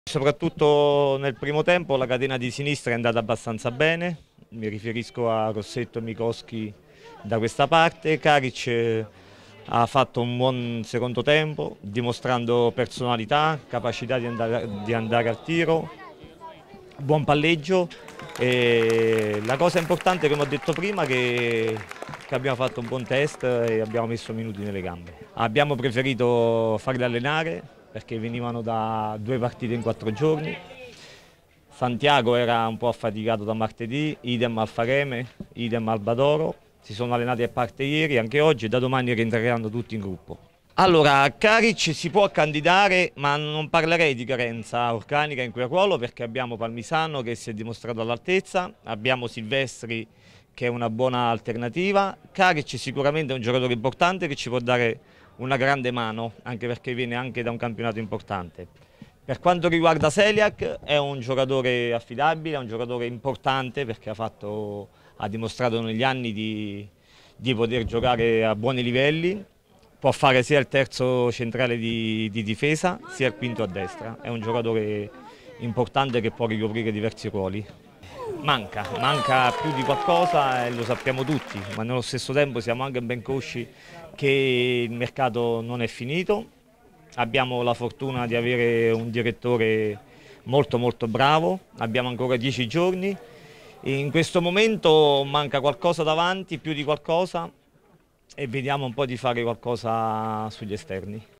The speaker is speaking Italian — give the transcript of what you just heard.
Soprattutto nel primo tempo la catena di sinistra è andata abbastanza bene, mi riferisco a Rossetto e Mikoski da questa parte. Karic ha fatto un buon secondo tempo, dimostrando personalità, capacità di andare al tiro, buon palleggio e la cosa importante, come ho detto prima, che abbiamo fatto un buon test e abbiamo messo minuti nelle gambe. Abbiamo preferito farli allenare perché venivano da 2 partite in 4 giorni. Santiago era un po' affaticato da martedì, idem Alfareme, idem Albadoro. Si sono allenati a parte ieri, anche oggi, e da domani rientreranno tutti in gruppo. Allora, Karic si può candidare, ma non parlerei di carenza organica in quel ruolo perché abbiamo Palmisano che si è dimostrato all'altezza, abbiamo Silvestri che è una buona alternativa. Karic sicuramente è un giocatore importante che ci può dare una grande mano, anche perché viene anche da un campionato importante. Per quanto riguarda Seliak, è un giocatore affidabile, è un giocatore importante perché ha dimostrato negli anni di poter giocare a buoni livelli. Può fare sia il terzo centrale di difesa sia il quinto a destra. È un giocatore importante che può ricoprire diversi ruoli. Manca più di qualcosa e lo sappiamo tutti, ma nello stesso tempo siamo anche ben consci che il mercato non è finito. Abbiamo la fortuna di avere un direttore molto bravo, abbiamo ancora 10 giorni. In questo momento manca qualcosa davanti, più di qualcosa, e vediamo un po' di fare qualcosa sugli esterni.